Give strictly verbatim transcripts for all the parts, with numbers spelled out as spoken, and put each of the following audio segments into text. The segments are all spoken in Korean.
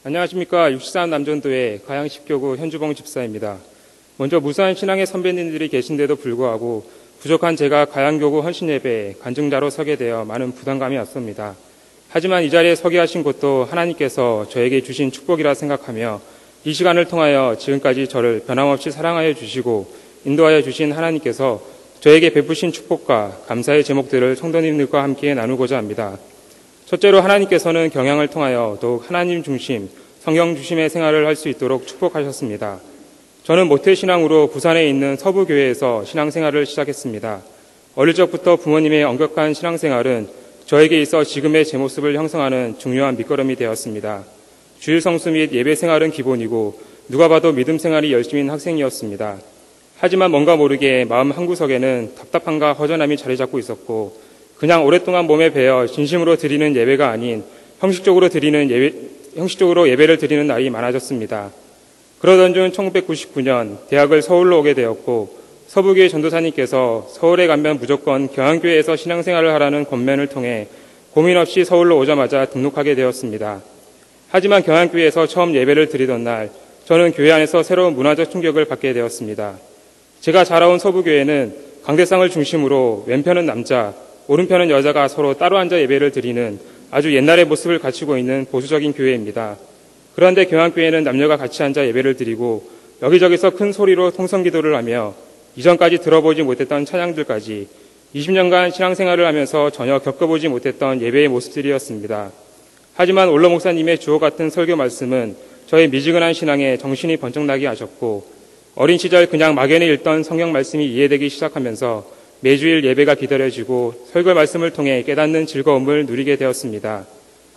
안녕하십니까. 육십삼 남전도회 가양 십교구 현주봉 집사입니다. 먼저 무수한 신앙의 선배님들이 계신데도 불구하고 부족한 제가 가양교구 헌신예배에 간증자로 서게 되어 많은 부담감이 왔습니다. 하지만 이 자리에 서게 하신 것도 하나님께서 저에게 주신 축복이라 생각하며 이 시간을 통하여 지금까지 저를 변함없이 사랑하여 주시고 인도하여 주신 하나님께서 저에게 베푸신 축복과 감사의 제목들을 성도님들과 함께 나누고자 합니다. 첫째로 하나님께서는 경양을 통하여 더욱 하나님 중심, 성경 중심의 생활을 할 수 있도록 축복하셨습니다. 저는 모태신앙으로 부산에 있는 서부교회에서 신앙생활을 시작했습니다. 어릴 적부터 부모님의 엄격한 신앙생활은 저에게 있어 지금의 제 모습을 형성하는 중요한 밑거름이 되었습니다. 주일 성수 및 예배 생활은 기본이고 누가 봐도 믿음 생활이 열심인 학생이었습니다. 하지만 뭔가 모르게 마음 한구석에는 답답함과 허전함이 자리 잡고 있었고 그냥 오랫동안 몸에 배어 진심으로 드리는 예배가 아닌 형식적으로 드리는 예배, 형식적으로 예배를 드리는 날이 많아졌습니다. 그러던 중 천구백구십구 년 대학을 서울로 오게 되었고 서부교회 전도사님께서 서울에 가면 무조건 경양교회에서 신앙생활을 하라는 권면을 통해 고민 없이 서울로 오자마자 등록하게 되었습니다. 하지만 경양교회에서 처음 예배를 드리던 날 저는 교회 안에서 새로운 문화적 충격을 받게 되었습니다. 제가 자라온 서부교회는 강대상을 중심으로 왼편은 남자, 오른편은 여자가 서로 따로 앉아 예배를 드리는 아주 옛날의 모습을 갖추고 있는 보수적인 교회입니다. 그런데 경양교회는 남녀가 같이 앉아 예배를 드리고 여기저기서 큰 소리로 통성기도를 하며 이전까지 들어보지 못했던 찬양들까지 이십 년간 신앙생활을 하면서 전혀 겪어보지 못했던 예배의 모습들이었습니다. 하지만 올로 목사님의 주옥 같은 설교 말씀은 저의 미지근한 신앙에 정신이 번쩍 나게 하셨고 어린 시절 그냥 막연히 읽던 성경 말씀이 이해되기 시작하면서 매주일 예배가 기다려지고 설교 말씀을 통해 깨닫는 즐거움을 누리게 되었습니다.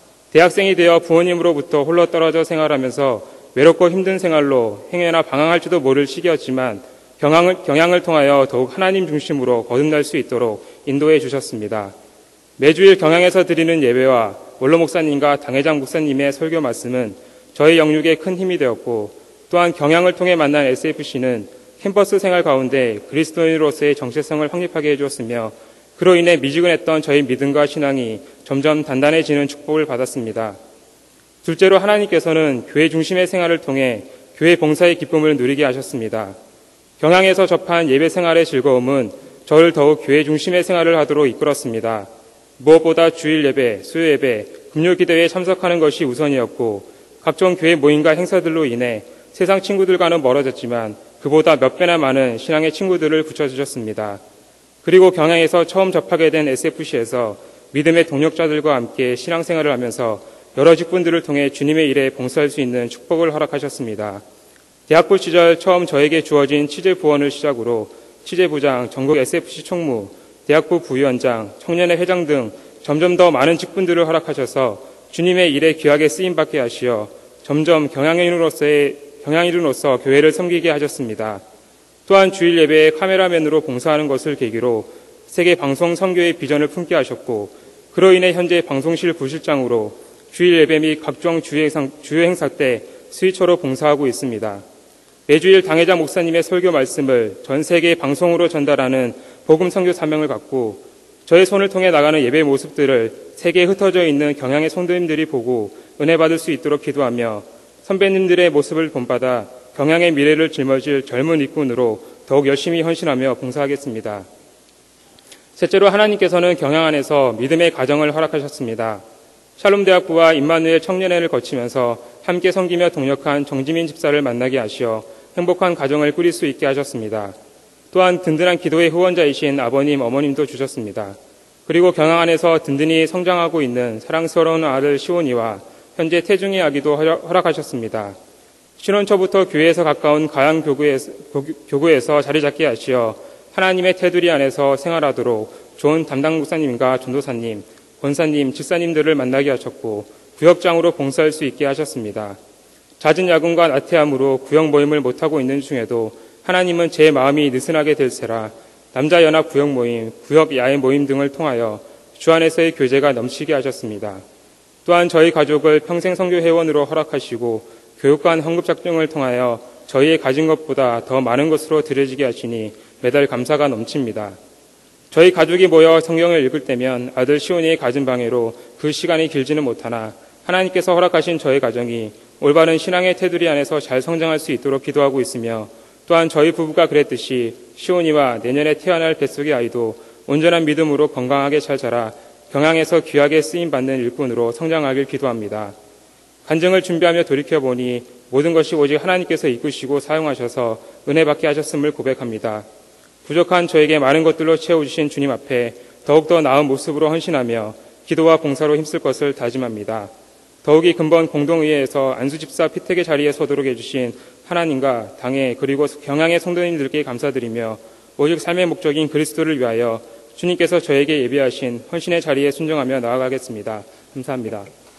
대학생이 되어 부모님으로부터 홀로 떨어져 생활하면서 외롭고 힘든 생활로 행여나 방황할지도 모를 시기였지만 경향을, 경향을 통하여 더욱 하나님 중심으로 거듭날 수 있도록 인도해 주셨습니다. 매주일 경향에서 드리는 예배와 원로 목사님과 당회장 목사님의 설교 말씀은 저의 영육에 큰 힘이 되었고 또한 경향을 통해 만난 에스에프씨는 캠퍼스 생활 가운데 그리스도인으로서의 정체성을 확립하게 해주었으며 그로 인해 미지근했던 저희 믿음과 신앙이 점점 단단해지는 축복을 받았습니다. 둘째로 하나님께서는 교회 중심의 생활을 통해 교회 봉사의 기쁨을 누리게 하셨습니다. 경향에서 접한 예배 생활의 즐거움은 저를 더욱 교회 중심의 생활을 하도록 이끌었습니다. 무엇보다 주일 예배, 수요 예배, 금요 기도회에 참석하는 것이 우선이었고 각종 교회 모임과 행사들로 인해 세상 친구들과는 멀어졌지만 그보다 몇 배나 많은 신앙의 친구들을 붙여주셨습니다. 그리고 경향에서 처음 접하게 된 에스에프씨에서 믿음의 동력자들과 함께 신앙생활을 하면서 여러 직분들을 통해 주님의 일에 봉사할 수 있는 축복을 허락하셨습니다. 대학부 시절 처음 저에게 주어진 취재부원을 시작으로 취재부장, 전국 에스에프씨 총무, 대학부 부위원장, 청년회 회장 등 점점 더 많은 직분들을 허락하셔서 주님의 일에 귀하게 쓰임받게 하시어 점점 경향인으로서의 경향인으로서 교회를 섬기게 하셨습니다. 또한 주일 예배에 카메라맨으로 봉사하는 것을 계기로 세계 방송 선교의 비전을 품게 하셨고 그로 인해 현재 방송실 부실장으로 주일 예배 및 각종 주요 행사 때 스위처로 봉사하고 있습니다. 매주일 당회장 목사님의 설교 말씀을 전 세계 방송으로 전달하는 복음 선교 사명을 갖고 저의 손을 통해 나가는 예배 모습들을 세계에 흩어져 있는 경향의 성도님들이 보고 은혜 받을 수 있도록 기도하며 선배님들의 모습을 본받아 경향의 미래를 짊어질 젊은 일꾼으로 더욱 열심히 헌신하며 봉사하겠습니다. 셋째로 하나님께서는 경향 안에서 믿음의 가정을 허락하셨습니다. 샬롬대학부와 임마누엘 청년회를 거치면서 함께 섬기며 동역한 정지민 집사를 만나게 하시어 행복한 가정을 꾸릴 수 있게 하셨습니다. 또한 든든한 기도의 후원자이신 아버님, 어머님도 주셨습니다. 그리고 경향 안에서 든든히 성장하고 있는 사랑스러운 아들 시온이와 현재 태중의 아기도 허락하셨습니다. 신혼 초부터 교회에서 가까운 가양 교구에서, 교구에서 자리 잡게 하시어 하나님의 테두리 안에서 생활하도록 좋은 담당 목사님과 전도사님, 권사님, 집사님들을 만나게 하셨고 구역장으로 봉사할 수 있게 하셨습니다. 잦은 야근과 나태함으로 구역 모임을 못하고 있는 중에도 하나님은 제 마음이 느슨하게 될세라 남자연합 구역 모임, 구역 야외 모임 등을 통하여 주 안에서의 교제가 넘치게 하셨습니다. 또한 저희 가족을 평생 선교 회원으로 허락하시고 교육관 헌금 작정을 통하여 저희의 가진 것보다 더 많은 것으로 드려지게 하시니 매달 감사가 넘칩니다. 저희 가족이 모여 성경을 읽을 때면 아들 시온이의 가진 방해로 그 시간이 길지는 못하나 하나님께서 허락하신 저의 가정이 올바른 신앙의 테두리 안에서 잘 성장할 수 있도록 기도하고 있으며 또한 저희 부부가 그랬듯이 시온이와 내년에 태어날 뱃속의 아이도 온전한 믿음으로 건강하게 잘 자라 경향에서 귀하게 쓰임받는 일꾼으로 성장하길 기도합니다. 간증을 준비하며 돌이켜보니 모든 것이 오직 하나님께서 이끄시고 사용하셔서 은혜 받게 하셨음을 고백합니다. 부족한 저에게 많은 것들로 채워주신 주님 앞에 더욱더 나은 모습으로 헌신하며 기도와 봉사로 힘쓸 것을 다짐합니다. 더욱이 근본 공동의회에서 안수집사 피택의 자리에 서도록 해주신 하나님과 당회 그리고 경향의 성도님들께 감사드리며 오직 삶의 목적인 그리스도를 위하여 주님께서 저에게 예비하신 헌신의 자리에 순종하며 나아가겠습니다. 감사합니다.